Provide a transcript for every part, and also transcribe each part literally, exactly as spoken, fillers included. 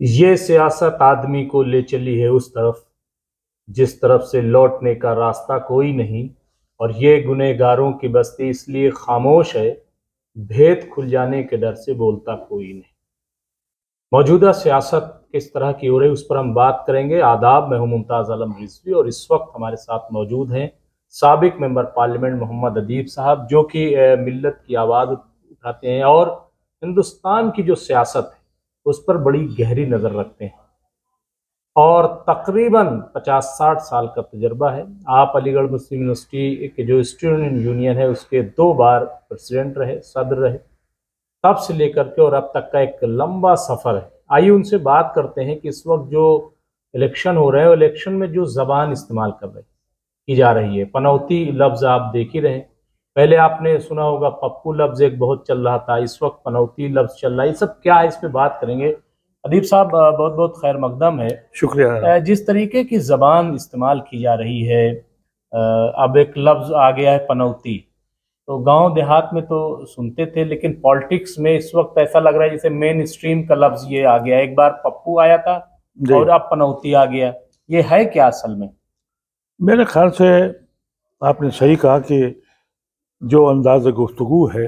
ये सियासत आदमी को ले चली है उस तरफ जिस तरफ से लौटने का रास्ता कोई नहीं, और ये गुनहगारों की बस्ती इसलिए खामोश है, भेद खुल जाने के डर से बोलता कोई नहीं। मौजूदा सियासत किस तरह की हो रही उस पर हम बात करेंगे। आदाब, मैं हूं मुमताज़ आलम रिजवी और इस वक्त हमारे साथ मौजूद हैं साबिक मेंबर पार्लियामेंट मोहम्मद अदीब साहब, जो कि मिल्लत की आवाज़ उठाते हैं और हिंदुस्तान की जो सियासत है उस पर बड़ी गहरी नज़र रखते हैं और तकरीबन पचास साठ साल का तजर्बा है। आप अलीगढ़ मुस्लिम यूनिवर्सिटी के जो स्टूडेंट यूनियन है उसके दो बार प्रेसिडेंट रहे, सदर रहे, तब से लेकर के और अब तक का एक लंबा सफ़र है। आइए उनसे बात करते हैं कि इस वक्त जो इलेक्शन हो रहे हैं, इलेक्शन में जो ज़बान इस्तेमाल कर रही की जा रही है, पनौती लफ्ज़ आप देख ही रहे। पहले आपने सुना होगा पप्पू लफ्ज़ एक बहुत चल रहा था, इस वक्त पनौती लफ्ज़ चल रहा है। ये सब क्या है, इस पर बात करेंगे। अदीब साहब बहुत बहुत खैर मकदम है। शुक्रिया। जिस तरीके की ज़बान इस्तेमाल की जा रही है, अब एक लफ्ज़ आ गया है पनौती, तो गांव देहात में तो सुनते थे, लेकिन पॉलिटिक्स में इस वक्त ऐसा लग रहा है जैसे मेन स्ट्रीम का लफ्ज़ ये आ गया। एक बार पप्पू आया था और अब पनौती आ गया। ये है क्या असल में? मेरे ख्याल से आपने सही कहा कि जो अंदाज़ गुफ्तगू है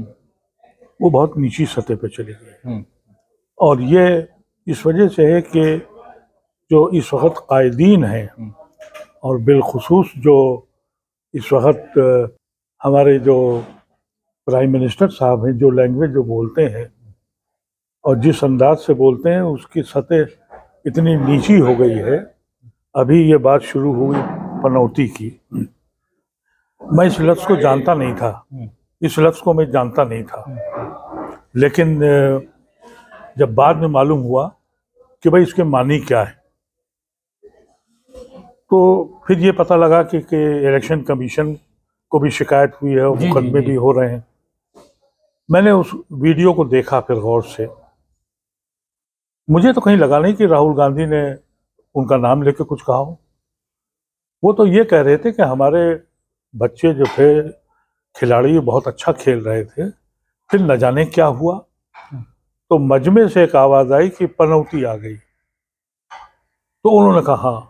वो बहुत नीची सतह पे चली गई, और ये इस वजह से है कि जो इस वक्त कायदीन हैं और बिलखुसूस जो इस वक्त हमारे जो प्राइम मिनिस्टर साहब हैं, जो लैंग्वेज जो बोलते हैं और जिस अंदाज से बोलते हैं, उसकी सतह इतनी नीची हो गई है। अभी ये बात शुरू हुई पनौती की, मैं इस लफ्ज़ को जानता नहीं था, इस लफ्ज़ को मैं जानता नहीं था, लेकिन जब बाद में मालूम हुआ कि भाई इसके मानी क्या है, तो फिर ये पता लगा कि, कि इलेक्शन कमीशन को भी शिकायत हुई है और मुकदमे भी हो रहे हैं। मैंने उस वीडियो को देखा फिर गौर से, मुझे तो कहीं लगा नहीं कि राहुल गांधी ने उनका नाम लेके कुछ कहा हो। वो तो ये कह रहे थे कि हमारे बच्चे जो थे खिलाड़ी बहुत अच्छा खेल रहे थे, फिर न जाने क्या हुआ, तो मजमे से एक आवाज़ आई कि पनौती आ गई। तो उन्होंने कहा हाँ,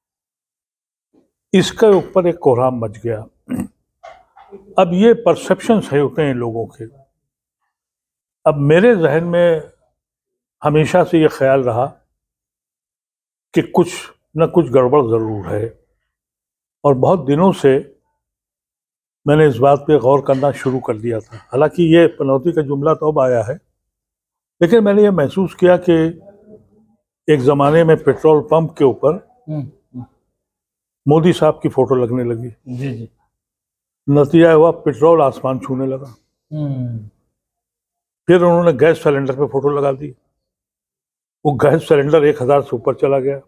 इसके ऊपर एक कोहराम मच गया। अब ये परसेप्शंस है होते हैं लोगों के। अब मेरे जहन में हमेशा से ये ख्याल रहा कि कुछ न कुछ गड़बड़ ज़रूर है, और बहुत दिनों से मैंने इस बात पे गौर करना शुरू कर दिया था। हालांकि ये पनौती का जुमला तो अब आया है, लेकिन मैंने ये महसूस किया कि एक ज़माने में पेट्रोल पंप के ऊपर मोदी साहब की फ़ोटो लगने लगी। जी जी। नतीजा हुआ पेट्रोल आसमान छूने लगा। फिर उन्होंने गैस सिलेंडर पे फ़ोटो लगा दी, वो गैस सिलेंडर एक हज़ार से ऊपर चला गया।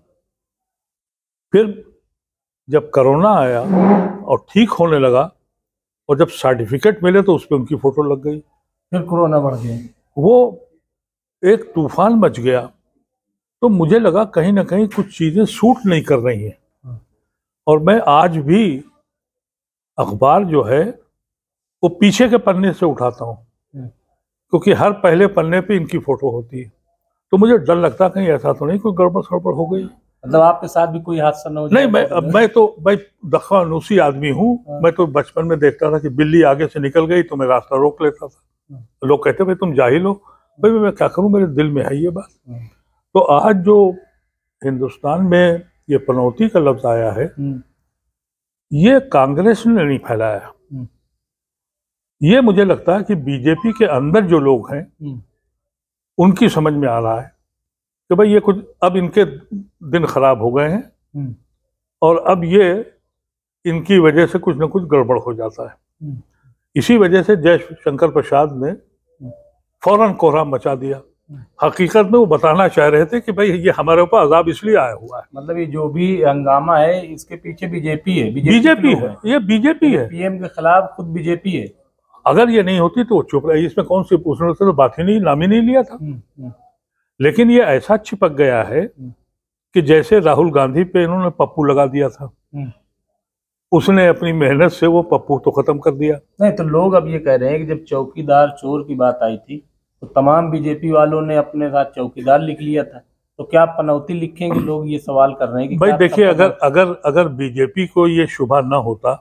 फिर जब कोरोना आया और ठीक होने लगा और जब सर्टिफिकेट मिले तो उस पर उनकी फ़ोटो लग गई। फिर कोरोना बढ़ गया, वो एक तूफान मच गया। तो मुझे लगा कहीं ना कहीं कुछ चीज़ें सूट नहीं कर रही हैं, और मैं आज भी अखबार जो है वो पीछे के पन्ने से उठाता हूँ, क्योंकि हर पहले पन्ने पे इनकी फ़ोटो होती है। तो मुझे डर लगता कहीं ऐसा तो नहीं कोई गड़बड़ सड़बड़ हो गई। मतलब आपके साथ भी कोई हादसा न हो? नहीं, मैं अब मैं तो भाई दखलअंदाज़ी आदमी हूँ। मैं तो बचपन में देखता था कि बिल्ली आगे से निकल गई तो मैं रास्ता रोक लेता था। लोग कहते भाई तुम जाहिल हो, भाई मैं क्या करूँ, मेरे दिल में है ये बात। तो आज जो हिंदुस्तान में ये पनौती का लफ्ज़ आया है, ये कांग्रेस ने नहीं फैलाया। ये मुझे लगता है कि बीजेपी के अंदर जो लोग हैं उनकी समझ में आ रहा है कि भाई ये कुछ अब इनके दिन खराब हो गए हैं, और अब ये इनकी वजह से कुछ ना कुछ गड़बड़ हो जाता है। इसी वजह से जय शंकर प्रसाद ने फौरन कोहराम मचा दिया। हकीकत में वो बताना चाह रहे थे कि भाई ये हमारे ऊपर अजाब इसलिए आया हुआ है। मतलब ये जो भी हंगामा है इसके पीछे बीजेपी है। बीजेपी है, ये बीजेपी है, पीएम के खिलाफ खुद बीजेपी है। अगर ये नहीं होती तो चुप रही, इसमें कौन सी उसने तो बात ही नहीं, नाम ही नहीं लिया था। लेकिन ये ऐसा चिपक गया है कि जैसे राहुल गांधी पे इन्होंने पप्पू लगा दिया था, उसने अपनी मेहनत से वो पप्पू तो खत्म कर दिया। नहीं तो लोग अब ये कह रहे हैं कि जब चौकीदार चोर की बात आई थी तो तमाम बीजेपी वालों ने अपने साथ चौकीदार लिख लिया था, तो क्या पनौती लिखेंगे? लोग ये सवाल कर रहे हैं कि भाई देखिए, अगर अगर अगर बीजेपी को ये शुभा ना होता,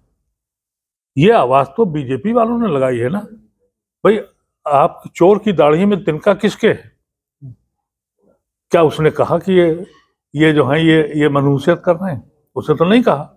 ये आवाज तो बीजेपी वालों ने लगाई है ना। भाई आप चोर की दाढ़ी में तिनका किसके है? क्या उसने कहा कि ये ये जो है ये ये मनुष्यत कर रहे हैं? उसने तो नहीं कहा।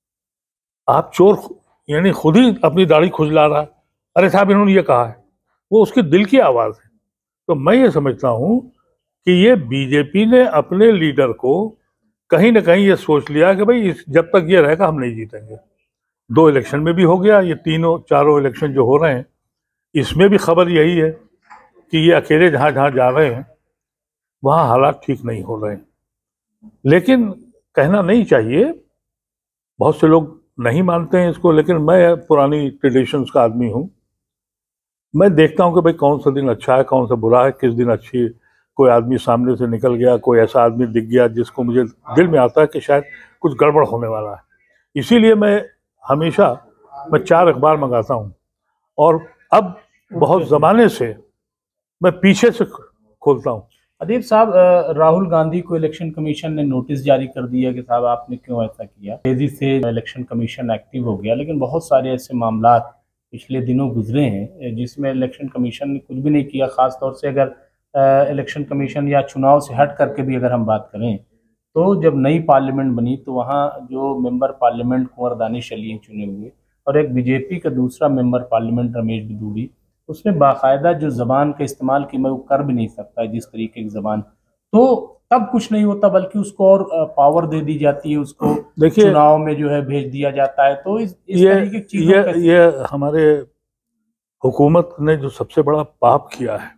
आप चोर यानी खुद ही अपनी दाढ़ी खुजला रहा है, अरे साहब इन्होंने ये कहा है, वो उसके दिल की आवाज है। तो मैं ये समझता हूं कि ये बीजेपी ने अपने लीडर को कहीं ना कहीं ये सोच लिया कि भाई जब तक ये रहेगा हम नहीं जीतेंगे। दो इलेक्शन में भी हो गया, ये तीनों चारों इलेक्शन जो हो रहे हैं इसमें भी खबर यही है कि ये अकेले जहां जहां जा रहे हैं वहां हालात ठीक नहीं हो रहे हैं। लेकिन कहना नहीं चाहिए, बहुत से लोग नहीं मानते हैं इसको, लेकिन मैं पुरानी ट्रेडिशंस का आदमी हूं। मैं देखता हूं कि भाई कौन सा दिन अच्छा है, कौन सा बुरा है, किस दिन अच्छी कोई आदमी सामने से निकल गया, कोई ऐसा आदमी दिख गया जिसको मुझे दिल में आता है कि शायद कुछ गड़बड़ होने वाला है। इसीलिए मैं हमेशा मैं चार अखबार मंगाता हूं, और अब बहुत ज़माने से मैं पीछे से खोलता हूं। अदीब साहब, राहुल गांधी को इलेक्शन कमीशन ने नोटिस जारी कर दिया कि साहब आपने क्यों ऐसा किया। तेजी से इलेक्शन कमीशन एक्टिव हो गया, लेकिन बहुत सारे ऐसे मामला पिछले दिनों गुजरे हैं जिसमें इलेक्शन कमीशन ने कुछ भी नहीं किया। खास तौर से अगर इलेक्शन कमीशन या चुनाव से हट करके भी अगर हम बात करें तो जब नई पार्लियामेंट बनी तो वहाँ जो मेंबर पार्लियामेंट कुंवर दानिश अली चुने हुए और एक बीजेपी का दूसरा मेंबर पार्लियामेंट रमेश बिदूड़ी, उसने बाकायदा जो जबान का इस्तेमाल की मैं वो कर भी नहीं सकता जिस तरीके की जबान, तो तब कुछ नहीं होता बल्कि उसको और पावर दे दी जाती है, उसको चुनाव में जो है भेज दिया जाता है। तो इस, इस ये, तरीके की चीजों ये, ये हमारे हुकूमत ने जो सबसे बड़ा पाप किया है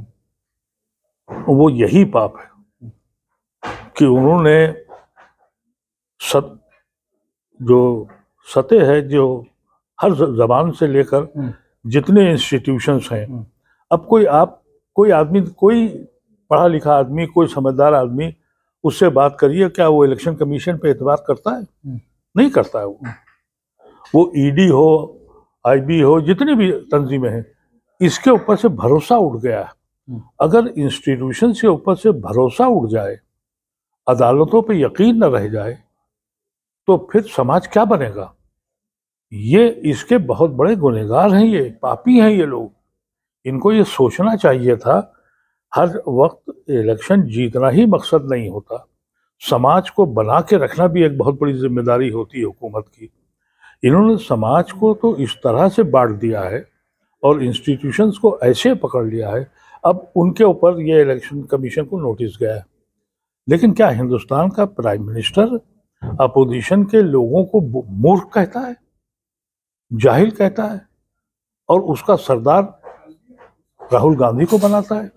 वो यही पाप है कि उन्होंने सत जो सतह है, जो हर जबान से लेकर जितने इंस्टीट्यूशंस हैं, अब कोई आप कोई आदमी, कोई पढ़ा लिखा आदमी, कोई समझदार आदमी उससे बात करिए, क्या वो इलेक्शन कमीशन पे एतबार करता है? नहीं करता है। वो वो ईडी हो, आईबी हो, जितनी भी तंजीमें हैं, इसके ऊपर से भरोसा उठ गया है। अगर इंस्टीट्यूशन के ऊपर से भरोसा उठ जाए, अदालतों पे यकीन न रह जाए, तो फिर समाज क्या बनेगा? ये इसके बहुत बड़े गुनहगार हैं, ये पापी हैं ये लोग। इनको ये सोचना चाहिए था हर वक्त इलेक्शन जीतना ही मकसद नहीं होता, समाज को बना के रखना भी एक बहुत बड़ी जिम्मेदारी होती है हुकूमत की। इन्होंने समाज को तो इस तरह से बांट दिया है और इंस्टीट्यूशंस को ऐसे पकड़ लिया है। अब उनके ऊपर ये इलेक्शन कमीशन को नोटिस गया है, लेकिन क्या हिंदुस्तान का प्राइम मिनिस्टर अपोजिशन के लोगों को मूर्ख कहता है, जाहिल कहता है, और उसका सरदार राहुल गांधी को बनाता है?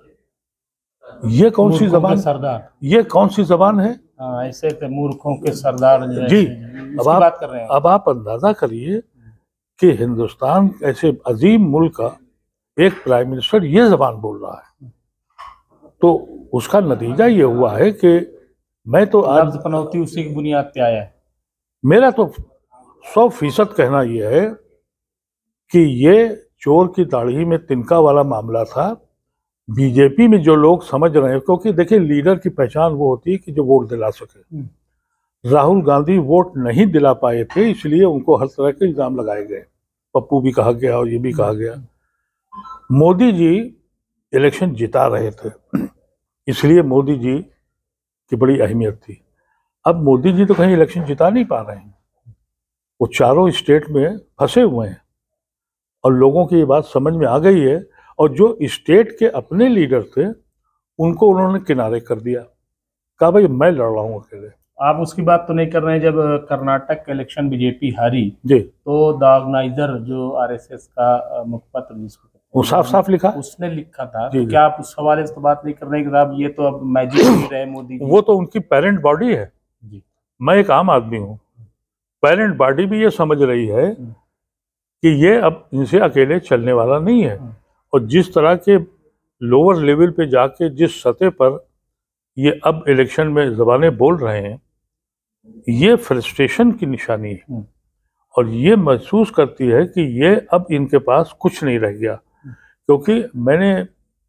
ये कौन सी जबान सरदार ये कौन सी जबान है? हाँ, ऐसे मूर्खों के सरदार जी। अब आप बात कर रहे हैं। अब आप अंदाजा करिए कि हिंदुस्तान ऐसे अजीम मुल्क का एक प्राइम मिनिस्टर ये जबान बोल रहा है, तो उसका नतीजा ये हुआ है कि मैं तो आज पनौती उसी की बुनियाद पे आया है। मेरा तो सौ फीसद कहना यह है कि ये चोर की दाढ़ी में तिनका वाला मामला था। बीजेपी में जो लोग समझ रहे हैं, क्योंकि देखिए लीडर की पहचान वो होती है कि जो वोट दिला सके। राहुल गांधी वोट नहीं दिला पाए थे, इसलिए उनको हर तरह के इल्जाम लगाए गए। पप्पू भी कहा गया और ये भी कहा गया। मोदी जी इलेक्शन जिता रहे थे, इसलिए मोदी जी की बड़ी अहमियत थी। अब मोदी जी तो कहीं इलेक्शन जिता नहीं पा रहे हैं, वो चारों स्टेट में फंसे हुए हैं और लोगों की ये बात समझ में आ गई है। और जो स्टेट के अपने लीडर थे उनको उन्होंने किनारे कर दिया, कहा भाई मैं लड़ रहा हूँ अकेले। आप उसकी बात तो नहीं कर रहे हैं, जब कर्नाटक का इलेक्शन बीजेपी हारी जी तो द ऑर्गेनाइजर जो आरएसएस का मुखपत्र जिसको वो साफ साफ लिखा, उसने लिखा था। तो क्या आप उस हवाले से तो बात नहीं कर रहे हैं कि साहब ये तो अब मैजिक ही रहे मोदी जी? वो तो उनकी पेरेंट बॉडी है जी। मैं एक आम आदमी हूँ, पेरेंट बॉडी भी ये समझ रही है कि ये अब इनसे अकेले चलने वाला नहीं है। और जिस तरह के लोअर लेवल पे जाके जिस सतह पर ये अब इलेक्शन में जबानें बोल रहे हैं, ये फ्रस्ट्रेशन की निशानी है और ये महसूस करती है कि ये अब इनके पास कुछ नहीं रह गया। क्योंकि मैंने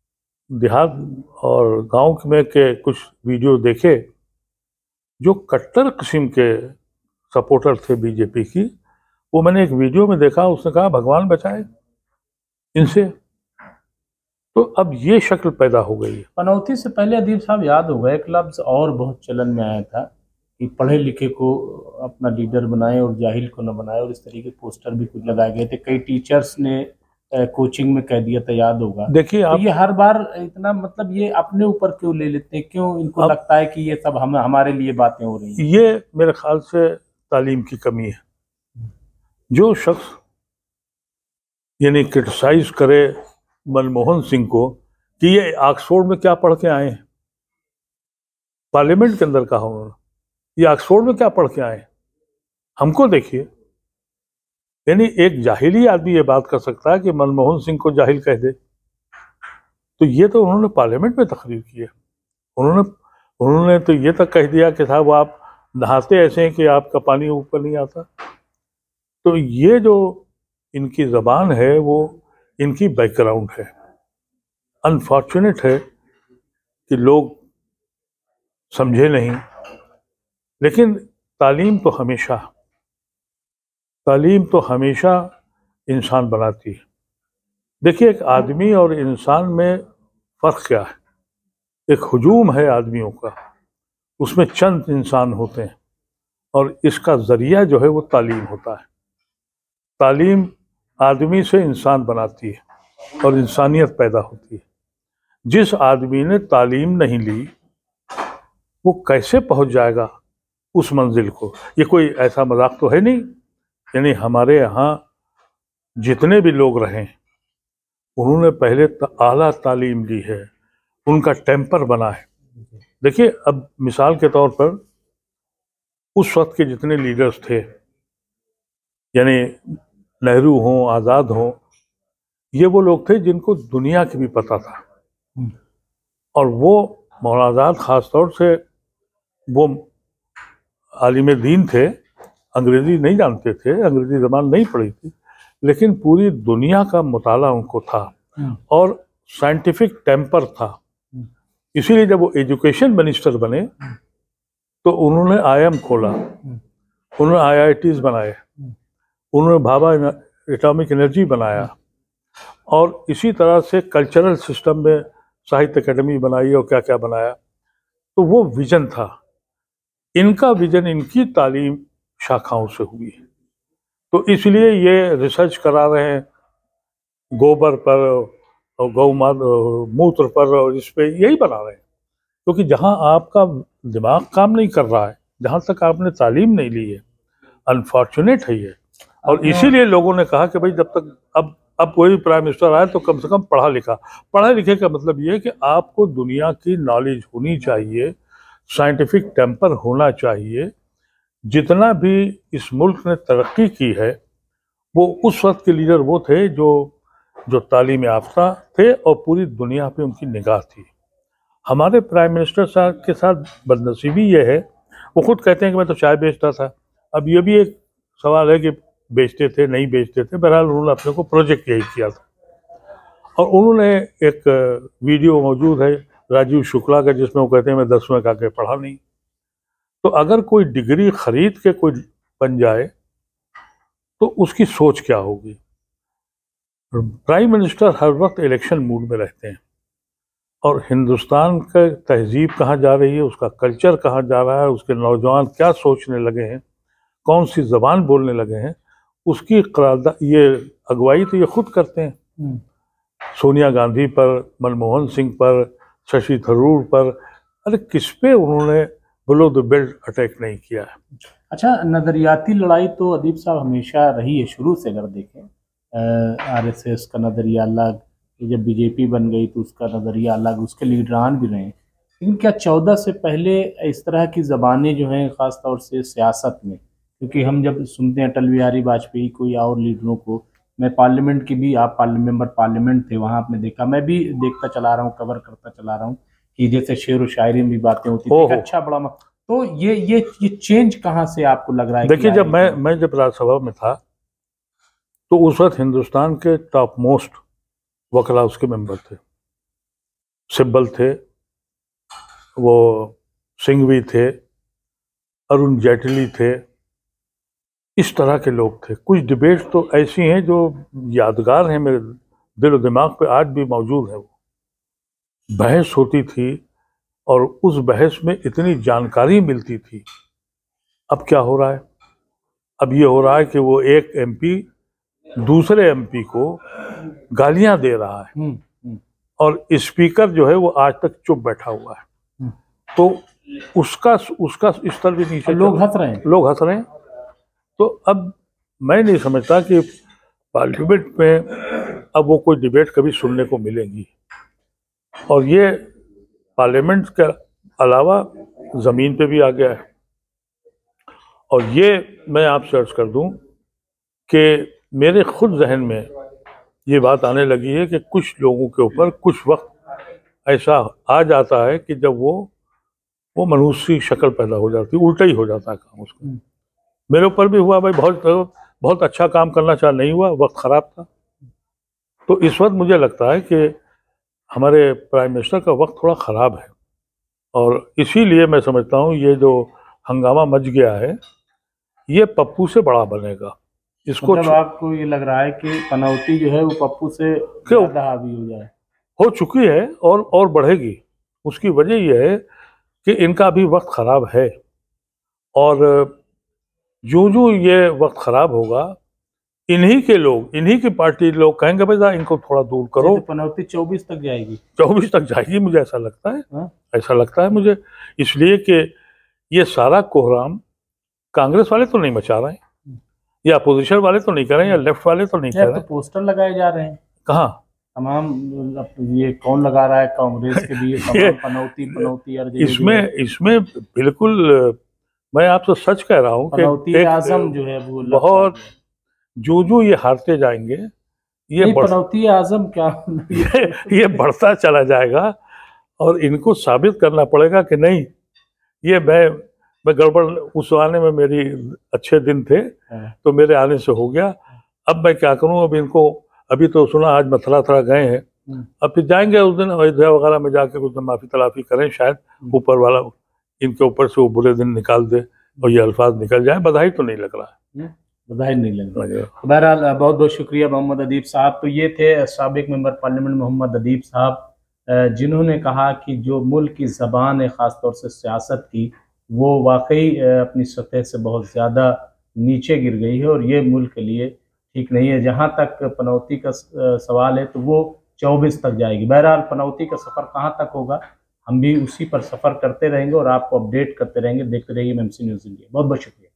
देहात और गांव में के कुछ वीडियो देखे, जो कट्टर किस्म के सपोर्टर थे बीजेपी की, वो मैंने एक वीडियो में देखा, उसने कहा भगवान बचाए इनसे। तो अब ये शक्ल पैदा हो गई है। पनौती से पहले अदीब साहब याद होगा एक लफ्ज़ और बहुत चलन में आया था कि पढ़े लिखे को अपना लीडर बनाए और जाहिल को न बनाए, और इस तरीके के पोस्टर भी कुछ लगाए गए थे। कई टीचर्स ने कोचिंग में कह दिया था, याद होगा। देखिए आप, तो ये हर बार इतना, मतलब ये अपने ऊपर क्यों ले लेते हैं? क्यों इनको लगता है कि ये सब हम हमारे लिए बातें हो रही हैं? ये मेरे ख्याल से तालीम की कमी है। जो शख्स यानी क्रिटिसाइज करे मनमोहन सिंह को कि ये ऑक्सफोर्ड में क्या पढ़ के आए हैं, पार्लियामेंट के अंदर कहा उन्होंने, ये ऑक्सफोर्ड में क्या पढ़ के आए हैं, हमको देखिए। यानी एक जाहिली आदमी ये बात कर सकता है कि मनमोहन सिंह को जाहिल कह दे, तो ये तो उन्होंने पार्लियामेंट में तकरीर की है। उन्होंने उन्होंने तो ये तक कह दिया कि साहब आप नहाते ऐसे हैं कि आपका पानी ऊपर नहीं आता। तो ये जो इनकी ज़बान है वो इनकी बैकग्राउंड है। अनफॉर्चुनेट है कि लोग समझे नहीं, लेकिन तालीम तो हमेशा तालीम तो हमेशा इंसान बनाती है। देखिए, एक आदमी और इंसान में फ़र्क क्या है? एक हुजूम है आदमियों का, उसमें चंद इंसान होते हैं, और इसका ज़रिया जो है वो तालीम होता है। तालीम आदमी से इंसान बनाती है और इंसानियत पैदा होती है। जिस आदमी ने तालीम नहीं ली वो कैसे पहुंच जाएगा उस मंजिल को? ये कोई ऐसा मजाक तो है नहीं। यानी हमारे यहाँ जितने भी लोग रहे उन्होंने पहले आला तालीम ली है, उनका टेम्पर बना है। देखिए, अब मिसाल के तौर पर उस वक्त के जितने लीडर्स थे, यानी नेहरू हों, आज़ाद हों, ये वो लोग थे जिनको दुनिया की भी पता था। और वो मौलाना आज़ाद ख़ास तौर से वो आलिम दीन थे, अंग्रेज़ी नहीं जानते थे, अंग्रेज़ी ज़बान नहीं पढ़ी थी, लेकिन पूरी दुनिया का मुताला उनको था और साइंटिफिक टेम्पर था। इसीलिए जब वो एजुकेशन मिनिस्टर बने तो उन्होंने आई एम खोला, उन्होंने आई आई टीज़ बनाए, उन्होंने भाभा एटॉमिक एनर्जी बनाया, और इसी तरह से कल्चरल सिस्टम में साहित्य अकेडमी बनाई और क्या क्या बनाया। तो वो विजन था इनका, विजन इनकी तालीम शाखाओं से हुई है। तो इसलिए ये रिसर्च करा रहे हैं गोबर पर और गौ मूत्र पर, और इस पे यही बना रहे हैं, क्योंकि जहाँ आपका दिमाग काम नहीं कर रहा है, जहाँ तक आपने तालीम नहीं ली है, अनफॉर्चुनेट है ये। और इसीलिए लोगों ने कहा कि भाई जब तक अब अब कोई भी प्राइम मिनिस्टर आए तो कम से कम पढ़ा लिखा। पढ़ा लिखे का मतलब ये है कि आपको दुनिया की नॉलेज होनी चाहिए, साइंटिफिक टेम्पर होना चाहिए। जितना भी इस मुल्क ने तरक्की की है वो उस वक्त के लीडर वो थे जो जो तालीम याफ्ता थे और पूरी दुनिया पे उनकी निगाह थी। हमारे प्राइम मिनिस्टर साहब के साथ बदनसीबी ये है, वो खुद कहते हैं कि मैं तो चाय बेचता था। अब ये भी एक सवाल है कि बेचते थे नहीं बेचते थे, बहरहाल उन्होंने अपने को प्रोजेक्ट यही किया था। और उन्होंने एक वीडियो मौजूद है राजीव शुक्ला का जिसमें वो कहते हैं मैं दसवें का के पढ़ा नहीं। तो अगर कोई डिग्री खरीद के कोई बन जाए तो उसकी सोच क्या होगी? प्राइम मिनिस्टर हर वक्त इलेक्शन मूड में रहते हैं, और हिंदुस्तान का तहजीब कहाँ जा रही है, उसका कल्चर कहाँ जा रहा है, उसके नौजवान क्या सोचने लगे हैं, कौन सी ज़बान बोलने लगे हैं, उसकी करारदा ये अगुवाई तो ये खुद करते हैं। सोनिया गांधी पर, मनमोहन सिंह पर, शशि थरूर पर, अरे किस पे उन्होंने बिलो द बेल्ट अटैक नहीं किया है? अच्छा, नज़रियाती लड़ाई तो अदीब साहब हमेशा रही है शुरू से। अगर देखें आरएसएस का नज़रिया अलग, जब बीजेपी बन गई तो उसका नज़रिया अलग, उसके लीडरान भी रहे। लेकिन क्या चौदह से पहले इस तरह की ज़बानें जो हैं ख़ास तौर से सियासत में, क्योंकि हम जब सुनते हैं अटल बिहारी वाजपेयी को या और लीडरों को, मैं पार्लियामेंट की भी, आप मेंबर पार्लियामेंट थे, वहाँ आपने देखा, मैं भी देखता चला रहा हूँ, कवर करता चला रहा हूँ कि जैसे शेर व शायरी में भी बातें होती थी, अच्छा बड़ा मत... तो ये ये ये चेंज कहाँ से आपको लग रहा है? देखिए, जब मैं मैं जब राज्यसभा में था तो उस वक्त हिंदुस्तान के टॉप मोस्ट वकला उसके मेंबर थे, सिब्बल थे, वो सिंघवी थे, अरुण जेटली थे, इस तरह के लोग थे। कुछ डिबेट्स तो ऐसी हैं जो यादगार हैं, मेरे दिल और दिमाग पे आज भी मौजूद है। वो बहस होती थी और उस बहस में इतनी जानकारी मिलती थी। अब क्या हो रहा है? अब ये हो रहा है कि वो एक एमपी दूसरे एमपी को गालियां दे रहा है और स्पीकर जो है वो आज तक चुप बैठा हुआ है। तो उसका उसका स्तर भी नीचे, लोग हंस रहे हैं लोग हंस रहे हैं। तो अब मैं नहीं समझता कि पार्लियामेंट में अब वो कोई डिबेट कभी सुनने को मिलेगी। और ये पार्लियामेंट के अलावा ज़मीन पे भी आ गया है। और ये मैं आपसे अर्ज कर दूं कि मेरे खुद जहन में ये बात आने लगी है कि कुछ लोगों के ऊपर कुछ वक्त ऐसा आ जाता है कि जब वो वो मनुष्य शक्ल पैदा हो जाती है, उल्टा ही हो जाता है काम उसका। मेरे ऊपर भी हुआ भाई, बहुत बहुत अच्छा काम करना चाह, नहीं हुआ, वक्त ख़राब था। तो इस वक्त मुझे लगता है कि हमारे प्राइम मिनिस्टर का वक्त थोड़ा ख़राब है और इसीलिए मैं समझता हूँ ये जो हंगामा मच गया है ये पप्पू से बड़ा बनेगा। इसको मतलब आपको ये लग रहा है कि पनौती जो है वो पप्पू से ज़्यादा हावी हो जाए, हो चुकी है और और बढ़ेगी। उसकी वजह यह है कि इनका अभी वक्त ख़राब है और जो जो ये वक्त ख़राब होगा इन्हीं के लोग, इन्हीं की पार्टी लोग कहेंगे भाई इनको थोड़ा दूर करो। तो पनौती चौबीस तक जाएगी, चौबीस तक जाएगी, मुझे ऐसा लगता है। हा? ऐसा लगता है मुझे, इसलिए कि ये सारा कोहराम कांग्रेस वाले तो नहीं मचा रहे हैं, या अपोजिशन वाले तो नहीं कर रहे हैं, या लेफ्ट वाले तो नहीं कर रहे हैं। तो पोस्टर लगाए जा रहे हैं कहाँ? तमाम, ये कौन लगा रहा है? कांग्रेस के भी तमाम पनौती पनौती हर जगह। इसमें इसमें बिल्कुल मैं आपसे सच कह रहा हूँ कि आजम जो है वो बहुत, जो जो ये हारते जाएंगे ये पनौती आजम क्या ये, ये बढ़ता चला जाएगा और इनको साबित करना पड़ेगा कि नहीं ये मैं मैं गड़बड़, उस आने में मेरी अच्छे दिन थे तो मेरे आने से हो गया। अब मैं क्या करूं? अब इनको, अभी तो सुना आज मथुरा थोड़ा गए हैं, अब फिर जाएंगे उस दिन अयोध्या वगैरह में जाके कुछ माफी तलाफी करें, शायद ऊपर वाला इनके ऊपर से वो बुरे दिन निकाल दे और ये अल्फाज निकल जाए। बधाई तो नहीं लग रहा है, बधाई नहीं लग रहा है। बहरहाल बहुत बहुत शुक्रिया मोहम्मद अदीब साहब। तो ये थे साबिक मेंबर पार्लियामेंट मोहम्मद अदीब साहब, जिन्होंने कहा कि जो मुल्क की ज़बान है ख़ासतौर से सियासत की, वो वाकई अपनी सतह से बहुत ज़्यादा नीचे गिर गई है और ये मुल्क के लिए ठीक नहीं है। जहाँ तक पनौती का सवाल है तो वो चौबीस तक जाएगी। बहरहाल पनौती का सफ़र कहाँ तक होगा, हम भी उसी पर सफ़र करते रहेंगे और आपको अपडेट करते रहेंगे। देखते रहिए एमएमसी न्यूज़ इंडिया। बहुत बहुत शुक्रिया।